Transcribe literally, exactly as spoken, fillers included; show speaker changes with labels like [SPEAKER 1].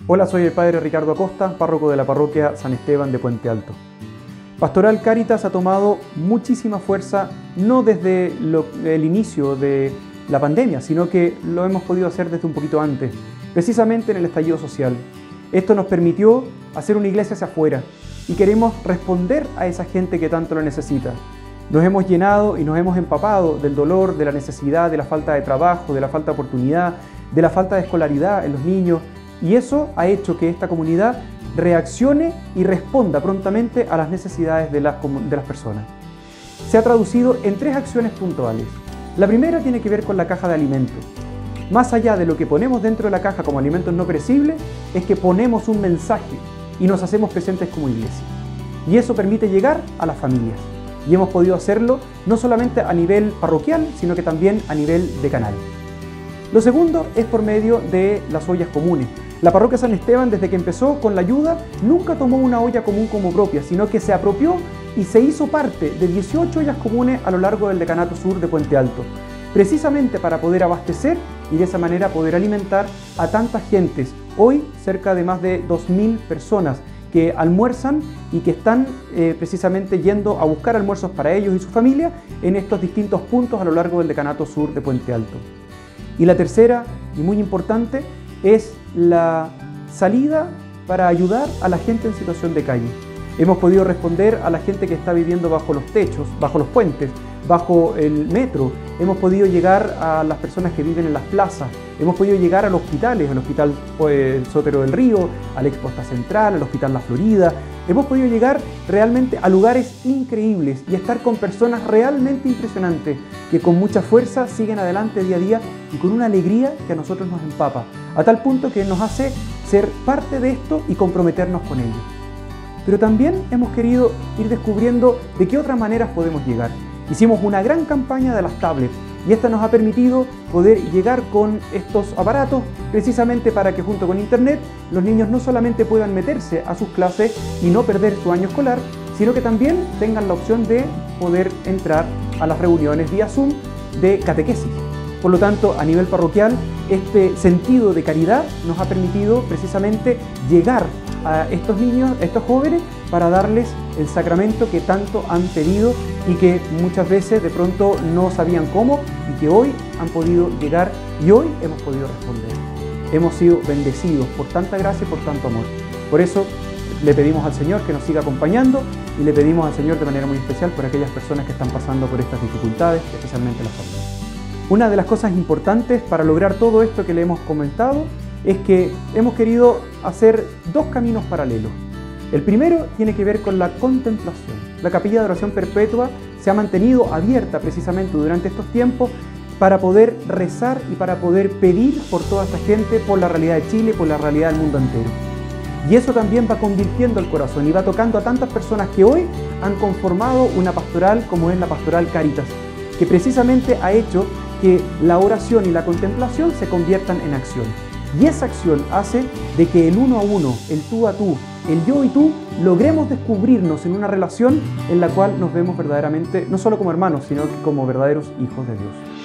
[SPEAKER 1] Hola, soy el Padre Ricardo Acosta, párroco de la parroquia San Esteban de Puente Alto. Pastoral Cáritas ha tomado muchísima fuerza, no desde lo, el inicio de la pandemia, sino que lo hemos podido hacer desde un poquito antes, precisamente en el estallido social. Esto nos permitió hacer una iglesia hacia afuera y queremos responder a esa gente que tanto lo necesita. Nos hemos llenado y nos hemos empapado del dolor, de la necesidad, de la falta de trabajo, de la falta de oportunidad, de la falta de escolaridad en los niños, y eso ha hecho que esta comunidad reaccione y responda prontamente a las necesidades de las, de las personas. Se ha traducido en tres acciones puntuales. La primera tiene que ver con la caja de alimentos. Más allá de lo que ponemos dentro de la caja como alimentos no perecibles, es que ponemos un mensaje y nos hacemos presentes como iglesia. Y eso permite llegar a las familias. Y hemos podido hacerlo no solamente a nivel parroquial, sino que también a nivel de canal. Lo segundo es por medio de las ollas comunes. La parroquia San Esteban, desde que empezó con la ayuda, nunca tomó una olla común como propia, sino que se apropió y se hizo parte de dieciocho ollas comunes a lo largo del decanato sur de Puente Alto, precisamente para poder abastecer y de esa manera poder alimentar a tantas gentes. Hoy, cerca de más de dos mil personas que almuerzan y que están eh, precisamente yendo a buscar almuerzos para ellos y su familia en estos distintos puntos a lo largo del decanato sur de Puente Alto. Y la tercera, y muy importante, es la salida para ayudar a la gente en situación de calle. Hemos podido responder a la gente que está viviendo bajo los techos, bajo los puentes, bajo el metro. Hemos podido llegar a las personas que viven en las plazas. Hemos podido llegar a los hospitales, al Hospital pues, Sotero del Río, al Exposta Central, al Hospital La Florida. Hemos podido llegar realmente a lugares increíbles y estar con personas realmente impresionantes que con mucha fuerza siguen adelante día a día y con una alegría que a nosotros nos empapa, a tal punto que nos hace ser parte de esto y comprometernos con ello. Pero también hemos querido ir descubriendo de qué otras maneras podemos llegar. Hicimos una gran campaña de las tablets y esta nos ha permitido poder llegar con estos aparatos precisamente para que junto con internet los niños no solamente puedan meterse a sus clases y no perder su año escolar, sino que también tengan la opción de poder entrar a las reuniones vía Zoom de catequesis. Por lo tanto, a nivel parroquial, este sentido de caridad nos ha permitido precisamente llegar a estos niños, a estos jóvenes, para darles el sacramento que tanto han pedido y que muchas veces de pronto no sabían cómo y que hoy han podido llegar y hoy hemos podido responder. Hemos sido bendecidos por tanta gracia y por tanto amor. Por eso le pedimos al Señor que nos siga acompañando y le pedimos al Señor de manera muy especial por aquellas personas que están pasando por estas dificultades, especialmente las familias. Una de las cosas importantes para lograr todo esto que le hemos comentado es que hemos querido hacer dos caminos paralelos. El primero tiene que ver con la contemplación. La capilla de oración perpetua se ha mantenido abierta precisamente durante estos tiempos para poder rezar y para poder pedir por toda esta gente, por la realidad de Chile, por la realidad del mundo entero. Y eso también va convirtiendo el corazón y va tocando a tantas personas que hoy han conformado una pastoral como es la Pastoral Cáritas, que precisamente ha hecho que la oración y la contemplación se conviertan en acción. Y esa acción hace de que el uno a uno, el tú a tú, el yo y tú, logremos descubrirnos en una relación en la cual nos vemos verdaderamente, no solo como hermanos, sino que como verdaderos hijos de Dios.